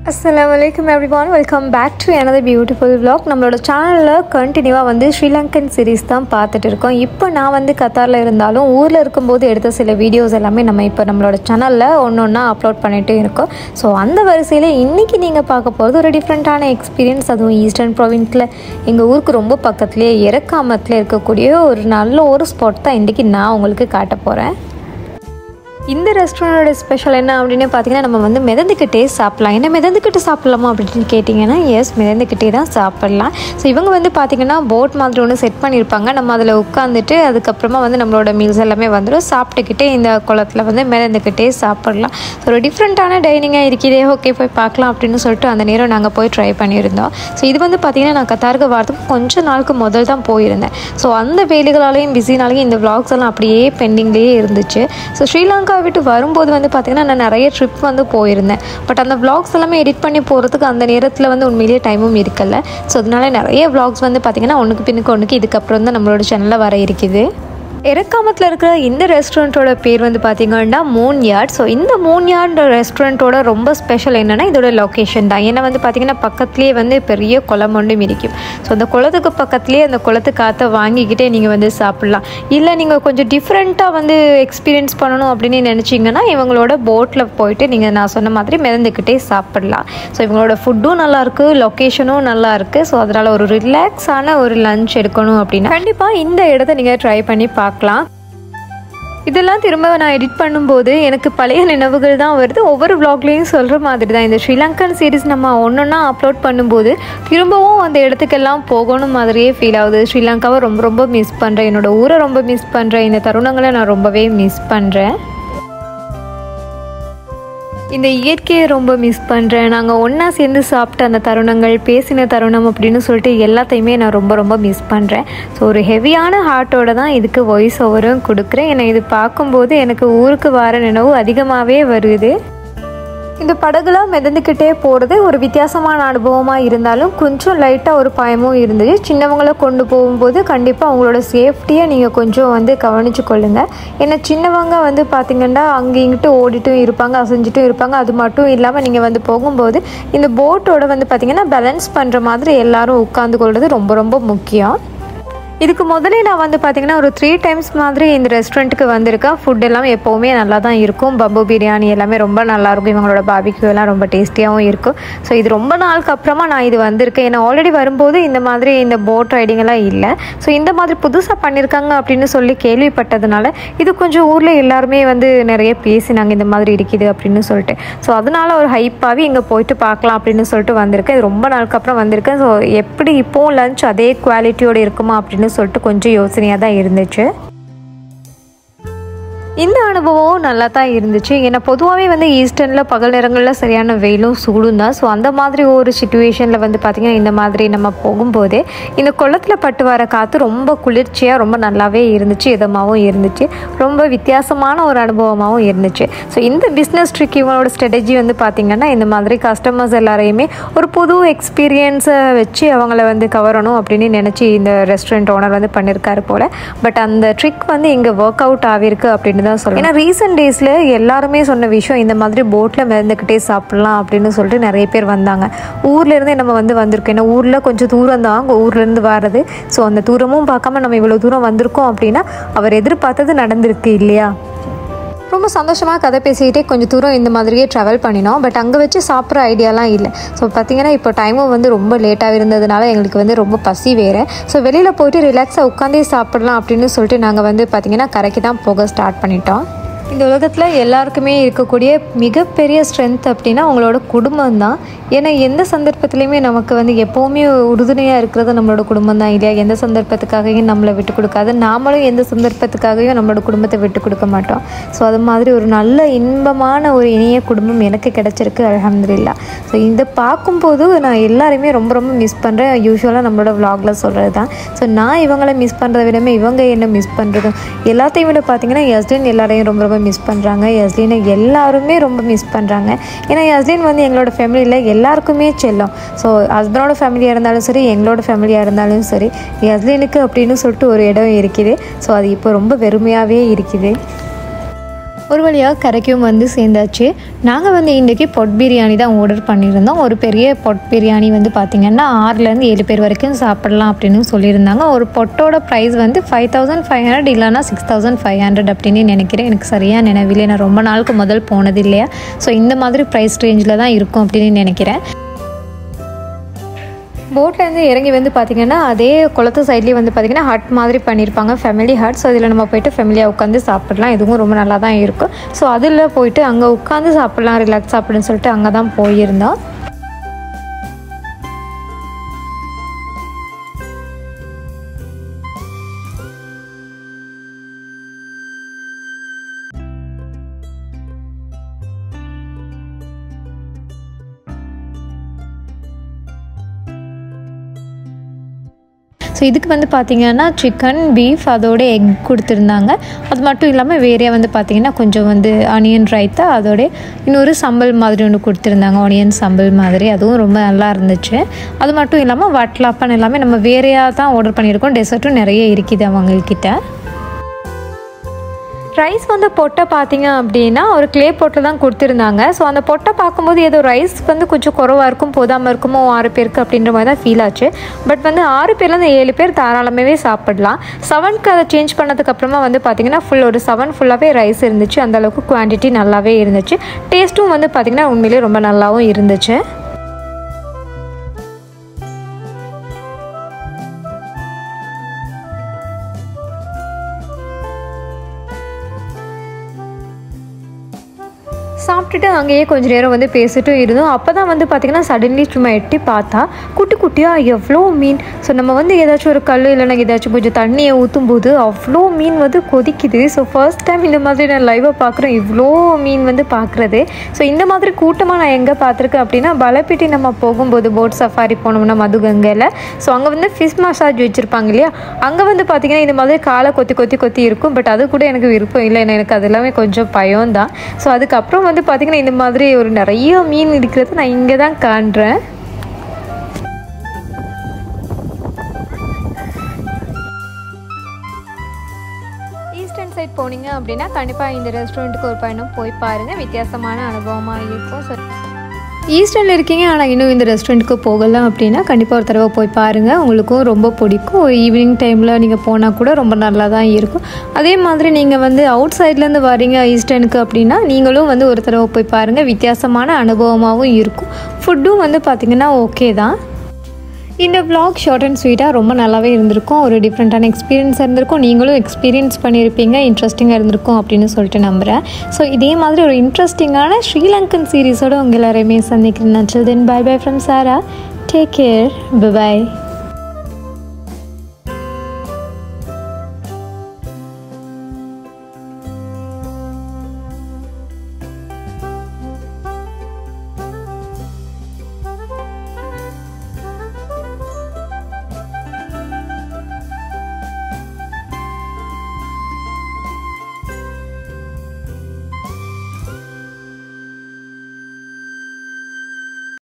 Assalamualaikum everyone, welcome back to another beautiful vlog. நம்மளோட சேனலில் கண்டினியூவாக வந்து ஸ்ரீலங்கன் சீரீஸ் தான் பார்த்துட்டு இருக்கோம். இப்போ நான் வந்து கத்தாரில் இருந்தாலும் ஊரில் இருக்கும்போது எடுத்த சில வீடியோஸ் எல்லாமே நம்ம இப்போ நம்மளோட சேனலில் ஒன்றா அப்லோட் பண்ணிகிட்டே இருக்கோம். ஸோ அந்த வரிசையில் இன்றைக்கி நீங்கள் பார்க்க போகிறது ஒரு டிஃப்ரெண்ட்டான எக்ஸ்பீரியன்ஸ். அதுவும் ஈஸ்டர்ன் ப்ரொவின்ஸில் எங்கள் ஊருக்கு ரொம்ப பக்கத்துலேயே இறக்காமத்தில் இருக்கக்கூடிய ஒரு நல்ல ஒரு ஸ்பாட் தான் இன்றைக்கி நான் உங்களுக்கு காட்ட போகிறேன். இந்த ரெஸ்டாரண்டோட ஸ்பெஷல் என்ன அப்படின்னு பார்த்தீங்கன்னா, நம்ம வந்து மிதந்துக்கிட்டே சாப்பிட்லாம். என்ன மிதந்துக்கிட்டு சாப்பிட்லாமா அப்படின்னு கேட்டிங்கன்னா, எஸ், மிதந்துக்கிட்டே தான் சாப்பிட்லாம். ஸோ இவங்க வந்து பார்த்திங்கன்னா போட் மாதிரி ஒன்று செட் பண்ணியிருப்பாங்க. நம்ம அதில் உட்காந்துட்டு அதுக்கப்புறமா வந்து நம்மளோட மீல்ஸ் எல்லாமே வந்துடும். சாப்பிட்டுக்கிட்டே இந்த குளத்தில் வந்து மிதந்துக்கிட்டே சாப்பிட்லாம். ஸோ ஒரு டிஃப்ரெண்ட்டான டைனிங்காக இருக்குதே, ஓகே போய் பார்க்கலாம் அப்படின்னு சொல்லிட்டு அந்த நேரம் நாங்கள் போய் ட்ரை பண்ணியிருந்தோம். ஸோ இது வந்து பார்த்திங்கன்னா நான் கத்தாருக்கு வரதுக்கு கொஞ்சம் நாளுக்கு முதல் தான் போயிருந்தேன். ஸோ அந்த வேலைகளாலேயும் பிஸினாலேயும் இந்த விளாக்ஸ் எல்லாம் அப்படியே பெண்டிங்லேயே இருந்துச்சு. ஸோ ஸ்ரீலங்கா விட்டு வரும்போது வந்து பார்த்திங்கன்னா நான் நிறைய ட்ரிப் வந்து போயிருந்தேன். பட் அந்த விளாக்ஸ் எல்லாமே எடிட் பண்ணி போகிறதுக்கு அந்த நேரத்தில் வந்து உண்மையிலேயே டைமும் இருக்கல. ஸோ அதனால நிறைய விளாக்ஸ் வந்து பார்த்திங்கன்னா ஒன்றுக்கு பின்னுக்கு ஒன்றுக்கு இதுக்கப்புறம் தான் நம்மளோட சேனலில் வர இருக்குது. இறக்காமத்தில் இருக்கிற இந்த ரெஸ்டாரண்ட்டோட பேர் வந்து பார்த்திங்கன்னா மூன் யார்ட். ஸோ இந்த மூன் யார்ட் ரெஸ்டாரண்ட்டோட ரொம்ப ஸ்பெஷல் என்னென்னா இதோட லொக்கேஷன் தான். ஏன்னா வந்து பார்த்திங்கன்னா பக்கத்துலேயே வந்து பெரிய குளம் ஒன்றும் இருக்கும். ஸோ அந்த குளத்துக்கு பக்கத்துலேயே அந்த குளத்து காற்றை வாங்கிக்கிட்டே நீங்கள் வந்து சாப்பிட்லாம். இல்லை நீங்கள் கொஞ்சம் டிஃப்ரெண்ட்டாக வந்து எக்ஸ்பீரியன்ஸ் பண்ணணும் அப்படின்னு நினச்சிங்கன்னா இவங்களோட போட்டில் போயிட்டு நீங்கள் நான் சொன்ன மாதிரி மிதந்துக்கிட்டே சாப்பிட்லாம். ஸோ இவங்களோட ஃபுட்டும் நல்லாயிருக்கு, லொக்கேஷனும் நல்லாயிருக்கு. ஸோ அதனால் ஒரு ரிலாக்ஸான ஒரு லஞ்ச் எடுக்கணும் அப்படின்னா கண்டிப்பாக இந்த இடத்த நீங்கள் ட்ரை பண்ணி பார்க்கலாம். இதெல்லாம் திரும்ப நான் எடிட் பண்ணும்போது எனக்கு பழைய நினைவுகள் தான் வருது. ஒவ்வொரு விளாக்லேயும் சொல்கிற மாதிரி தான் இந்த ஸ்ரீலங்கன் சீரீஸ் நம்ம ஒன்றா அப்லோட் பண்ணும்போது திரும்பவும் அந்த இடத்துக்கெல்லாம் போகணும் மாதிரியே ஃபீல் ஆகுது. ஸ்ரீலங்காவை ரொம்ப ரொம்ப மிஸ் பண்ணுறேன், என்னோடய ஊரை ரொம்ப மிஸ் பண்ணுறேன், இந்த தருணங்களை நான் ரொம்பவே மிஸ் பண்ணுறேன், இந்த இயற்கையை ரொம்ப மிஸ் பண்ணுறேன். நாங்கள் ஒன்றா சேர்ந்து சாப்பிட்ட அந்த தருணங்கள், பேசின தருணம் அப்படின்னு சொல்லிட்டு எல்லாத்தையுமே நான் ரொம்ப ரொம்ப மிஸ் பண்ணுறேன். ஸோ ஒரு ஹெவியான ஹார்ட்டோடு தான் இதுக்கு வாய்ஸ் ஓவரும் கொடுக்குறேன். ஏன்னா இது பார்க்கும்போது எனக்கு ஊருக்கு வர நினைவு அதிகமாகவே வருது. இந்த படகுலாம் மிதந்துக்கிட்டே போகிறது ஒரு வித்தியாசமான அனுபவமாக இருந்தாலும் கொஞ்சம் லைட்டாக ஒரு பயமும் இருந்துச்சு. சின்னவங்களை கொண்டு போகும்போது கண்டிப்பாக அவங்களோட சேஃப்டியை நீங்கள் கொஞ்சம் வந்து கவனித்து கொள்ளுங்கள். ஏன்னா சின்னவங்க வந்து பார்த்திங்கன்னா அங்கே இங்கிட்டு ஓடிட்டும் இருப்பாங்க, அசைஞ்சிட்டும் இருப்பாங்க. அது மட்டும் இல்லாமல் நீங்கள் வந்து போகும்போது இந்த போட்டோட வந்து பார்த்திங்கன்னா பேலன்ஸ் பண்ணுற மாதிரி எல்லோரும் உட்காந்து கொள்வது ரொம்ப ரொம்ப முக்கியம். இதுக்கு முதலே நான் வந்து பார்த்திங்கன்னா ஒரு 3 times மாதிரி இந்த ரெஸ்டாரண்ட்டுக்கு வந்திருக்கேன். ஃபுட் எல்லாம் எப்போவுமே நல்லா தான் இருக்கும். பம்பு பிரியாணி எல்லாமே ரொம்ப நல்லாயிருக்கும். இவங்களோட பாபிக்யூ எல்லாம் ரொம்ப டேஸ்டியாகவும் இருக்கும். ஸோ இது ரொம்ப நாளுக்கு அப்புறமா நான் இது வந்திருக்கேன். ஏன்னா ஆல்ரெடி வரும்போது இந்த மாதிரி இந்த போட் ரைடிங் எல்லாம் இல்லை. ஸோ இந்த மாதிரி புதுசாக பண்ணியிருக்காங்க அப்படின்னு சொல்லி கேள்விப்பட்டதுனால இது கொஞ்சம் ஊரில் எல்லாருமே வந்து நிறைய பேசினாங்க இந்த மாதிரி இருக்குது அப்படின்னு சொல்லிட்டு. ஸோ அதனால ஒரு ஹைப்பாகவே இங்கே போயிட்டு பார்க்கலாம் அப்படின்னு சொல்லிட்டு வந்திருக்கேன். இது ரொம்ப நாளுக்கு அப்புறம் வந்திருக்கேன். ஸோ எப்படி இப்போவும் லஞ்ச் அதே குவாலிட்டியோடு இருக்குமா அப்படின்னு சொல்லிட்டு கொஞ்சம் யோசனையாக தான் இருந்துச்சு. இந்த அனுபவம் நல்லா தான் இருந்துச்சு. ஏன்னா பொதுவாகவே வந்து ஈஸ்டர்னில் பகல் நேரங்களில் சரியான வெயிலும் சூடும் தான். ஸோ அந்த மாதிரி ஒரு சிச்சுவேஷனில் வந்து பார்த்திங்கன்னா இந்த மாதிரி நம்ம போகும்போதே இந்த குளத்தில் பட்டு வர காற்று ரொம்ப குளிர்ச்சியாக ரொம்ப நல்லாவே இருந்துச்சு, இதமாகவும் இருந்துச்சு, ரொம்ப வித்தியாசமான ஒரு அனுபவமாகவும் இருந்துச்சு. ஸோ இந்த பிஸ்னஸ் ட்ரிக் இவங்களோட ஸ்ட்ராட்டஜி வந்து பார்த்திங்கன்னா இந்த மாதிரி கஸ்டமர்ஸ் எல்லாரையுமே ஒரு புது எக்ஸ்பீரியன்ஸை வச்சு அவங்கள வந்து கவரணும் அப்படின்னு நினச்சி இந்த ரெஸ்டாரண்ட் ஓனர் வந்து பண்ணியிருக்காரு போல். பட் அந்த ட்ரிக் வந்து இங்கே ஒர்க் அவுட் ஆகிருக்கு அப்படின்னு தான் சொல்லணும். ஏன்னா ரீசெண்ட் டேஸில் எல்லாருமே சொன்ன விஷயம் இந்த மாதிரி போட்டில் மிதந்துக்கிட்டே சாப்பிட்லாம் அப்படின்னு சொல்லிட்டு நிறைய பேர் வந்தாங்க. ஊர்லேருந்தே நம்ம வந்து வந்திருக்கோம். ஏன்னா ஊரில் கொஞ்சம் தூரம் தான் அங்கே ஊர்லேருந்து வர்றது. ஸோ அந்த தூரமும் பார்க்காம நம்ம இவ்வளோ தூரம் வந்திருக்கோம் அப்படின்னா அவர் எதிர்பார்த்தது நடந்திருக்கு இல்லையா. ரொம்ப சந்தோஷமாக கதை பேசிக்கிட்டே கொஞ்சம் தூரம் இந்த மாதிரியே ட்ராவல் பண்ணினோம். பட் அங்கே வச்சு சாப்பிட்ற ஐடியாலாம் இல்லை. ஸோ பார்த்திங்கன்னா இப்போ டைமும் வந்து ரொம்ப லேட்டாக இருந்ததுனால எங்களுக்கு வந்து ரொம்ப பசி வேறு. ஸோ வெளியில் போய்ட்டு ரிலாக்ஸாக உட்காந்தே சாப்பிட்லாம் அப்படின்னு சொல்லிட்டு நாங்கள் வந்து பார்த்திங்கன்னா கரைக்கு தான் போக ஸ்டார்ட் பண்ணிட்டோம். இந்த உலகத்தில் எல்லாருக்குமே இருக்கக்கூடிய மிகப்பெரிய ஸ்ட்ரென்த் அப்படின்னா அவங்களோட குடும்பம் தான். ஏன்னா எந்த சந்தர்ப்பத்துலேயுமே நமக்கு வந்து எப்போவுமே உறுதுணையாக இருக்கிறது நம்மளோட குடும்பம் தான் இல்லையா. எந்த சந்தர்ப்பத்துக்காகவும் நம்மளை விட்டு கொடுக்காது, நாமளும் எந்த சந்தர்ப்பத்துக்காகவும் நம்மளோட குடும்பத்தை விட்டு கொடுக்க மாட்டோம். ஸோ அது மாதிரி ஒரு நல்ல இன்பமான ஒரு இனிய குடும்பம் எனக்கு கிடச்சிருக்கு, அல்ஹம்துலில்லாஹ். ஸோ இதை பார்க்கும்போது நான் எல்லாருமே ரொம்ப ரொம்ப மிஸ் பண்ணுறேன். யூஸ்வலாக நம்மளோட விளாகில் சொல்கிறது தான். ஸோ நான் இவங்களை மிஸ் பண்ணுறத விடமே இவங்க என்ன மிஸ் பண்ணுறதும் எல்லாத்தையும் விட பார்த்திங்கன்னா யஸ்லின் எல்லாரையும் ரொம்ப ரொம்ப மிஸ் பண்ணுறாங்க. யஸ்லினை எல்லாருமே ரொம்ப மிஸ் பண்ணுறாங்க. ஏன்னா யஸ்லின் வந்து எங்களோட ஃபேமிலியில் எல்லாருக்குமே செல்லும். ஸோ ஹஸ்பண்டோட ஃபேமிலியாக இருந்தாலும் சரி, எங்களோட ஃபேமிலியாக இருந்தாலும் சரி, யஸ்லினுக்கு அப்படின்னு சொல்லிட்டு ஒரு இடம் இருக்குது. ஸோ அது இப்போ ரொம்ப வெறுமையாகவே இருக்குது. ஒரு வழியாக கரைக்கும் வந்து சேர்ந்தாச்சு. நாங்கள் வந்து இன்றைக்கி பொட் பிரியாணி தான் ஆர்டர் பண்ணியிருந்தோம். ஒரு பெரிய பொட் பிரியாணி வந்து பார்த்திங்கன்னா 6லேருந்து 7 பேர் வரைக்கும் சாப்பிடலாம் அப்படின்னு சொல்லியிருந்தாங்க. ஒரு பொட்டோட ப்ரைஸ் வந்து 5500 இல்லைனா 6500 அப்படின்னு நினைக்கிறேன். எனக்கு சரியாக நினைவில்லை, நான் ரொம்ப நாளுக்கு முதல் போனது இல்லையா. ஸோ இந்த மாதிரி ப்ரைஸ் ரேஞ்சில் தான் இருக்கும் அப்படின்னு நினைக்கிறேன். போட்லேருந்து இறங்கி வந்து பார்த்திங்கன்னா அதே குளத்து சைட்லேயே வந்து பார்த்திங்கன்னா ஹட் மாதிரி பண்ணியிருப்பாங்க, ஃபேமிலி ஹட். ஸோ அதில் நம்ம போய்ட்டு ஃபேமிலியாக உட்காந்து சாப்பிடலாம். இதுவும் ரொம்ப நல்லா தான் இருக்கும். ஸோ அதில் போய்ட்டு அங்கே உட்காந்து சாப்பிட்லாம், ரிலாக்ஸ் அப்படின்னு சொல்லிட்டு அங்கே தான் போயிருந்தோம். ஸோ இதுக்கு வந்து பார்த்திங்கன்னா சிக்கன், பீஃப், அதோட எக் கொடுத்துருந்தாங்க. அது மட்டும் இல்லாமல் வேறே வந்து பார்த்திங்கன்னா கொஞ்சம் வந்து ஆனியன் ரைத்தா, அதோட இன்னொரு சம்பல் மாதிரி ஒன்று கொடுத்துருந்தாங்க, ஆனியன் சம்பல் மாதிரி. அதுவும் ரொம்ப நல்லா இருந்துச்சு. அது மட்டும் இல்லாமல் வட்லாப்பன் எல்லாமே நம்ம வேறையாக தான் ஆர்டர் பண்ணியிருக்கோம். டெசர்ட்டும் நிறைய இருக்குது அவங்கக்கிட்ட. ரைஸ் வந்து பொட்டை பார்த்திங்க அப்படின்னா ஒரு க்ளே பொட்டில் தான் கொடுத்துருந்தாங்க. ஸோ அந்த பொட்டை பார்க்கும்போது ஏதோ ரைஸ் வந்து கொஞ்சம் குறவாக இருக்கும், போதாமல் இருக்குமோ 6 பேருக்கு அப்படின்ற மாதிரி தான் ஃபீல் ஆச்சு. பட் வந்து 6 பேர்லேருந்து 7 பேர் தாராளமாகவே சாப்பிடலாம். 7க்கு அதை சேஞ்ச் பண்ணதுக்கப்புறமா வந்து பார்த்திங்கன்னா ஒரு 7 ஃபுல்லாகவே ரைஸ் இருந்துச்சு. அந்தளவுக்கு குவான்டிட்டி நல்லாவே இருந்துச்சு. டேஸ்ட்டும் வந்து பார்த்திங்கன்னா உண்மையிலே ரொம்ப நல்லாவும் இருந்துச்சு. சாப்பிட்டுட்டு அங்கேயே கொஞ்சம் நேரம் வந்து பேசிட்டும் இருந்தோம். அப்போ தான் வந்து பார்த்திங்கன்னா சடன்லி சும்மா எட்டி பார்த்தா குட்டி குட்டியாக எவ்வளோ மீன். ஸோ நம்ம வந்து ஏதாச்சும் ஒரு கல் இல்லைன்னா ஏதாச்சும் கொஞ்சம் தண்ணியை ஊற்றும் போது அவ்வளோ மீன் வந்து கொதிக்குது. ஸோ ஃபர்ஸ்ட் டைம் இந்த மாதிரி நான் லைவாக பார்க்குறேன், இவ்வளோ மீன் வந்து பார்க்குறது. ஸோ இந்த மாதிரி கூட்டமாக நான் எங்கே பார்த்துருக்கேன் அப்படின்னா பலப்பிட்டி நம்ம போகும்போது போட் சஃபாரி போனோம்னா மதுகங்கையில். ஸோ அங்கே வந்து ஃபிஷ் மசாஜ் வச்சுருப்பாங்க இல்லையா, அங்கே வந்து பார்த்திங்கன்னா இந்த மாதிரி காலை கொத்தி இருக்கும். பட் அது கூட எனக்கு விருப்பம் இல்லை, எனக்கு அது எல்லாமே கொஞ்சம் பயம் தான். ஸோ அதுக்கப்புறம் வந்து பார்த்திங்கன்னா இந்த மாதிரி ஒரு நிறைய மீன் இருக்கிறது நான் இங்கே தான் காண்றேன். ஈஸ்டர்ன் சைட் போனீங்க அப்படின்னா கண்டிப்பாக இந்த ரெஸ்டாரண்ட்டுக்கு ஒரு பயணம் போய் பாருங்கள், வித்தியாசமான அனுபவமாக இருக்கும். ஸோ ஈஸ்டர்னில் இருக்கீங்க ஆனால் இன்னும் இந்த ரெஸ்டாரண்ட்டுக்கு போகலாம் அப்படின்னா கண்டிப்பாக ஒரு தடவை போய் பாருங்கள், உங்களுக்கும் ரொம்ப பிடிக்கும். ஒரு ஈவினிங் டைமில் நீங்கள் போனால் கூட ரொம்ப நல்லா தான் இருக்கும். அதே மாதிரி நீங்கள் வந்து அவுட் சைட்லேருந்து வரீங்க ஈஸ்டர்னுக்கு அப்படின்னா நீங்களும் வந்து ஒரு தடவை போய் பாருங்கள், வித்தியாசமான அனுபவமாகவும் இருக்கும். ஃபுட்டும் வந்து பார்த்திங்கன்னா ஓகே தான். இந்த vlog ஷார்ட் அண்ட் ஸ்வீட்டாக ரொம்ப நல்லாவே இருந்திருக்கும். ஒரு டிஃப்ரெண்ட்டான எக்ஸ்பீரியன்ஸ் இருந்திருக்கும். நீங்களும் எக்ஸ்பீரியன்ஸ் பண்ணியிருப்பீங்க, இன்ட்ரெஸ்டிங்காக இருந்திருக்கும் அப்படின்னு சொல்லிட்டு நம்புகிறேன். ஸோ இதே மாதிரி ஒரு இன்ட்ரெஸ்டிங்கான ஸ்ரீலங்கன் சீரீஸோடு உங்கள் எல்லாரையுமே சந்திக்கிறேன். until then bye bye from Sarah. Take care. Bye bye.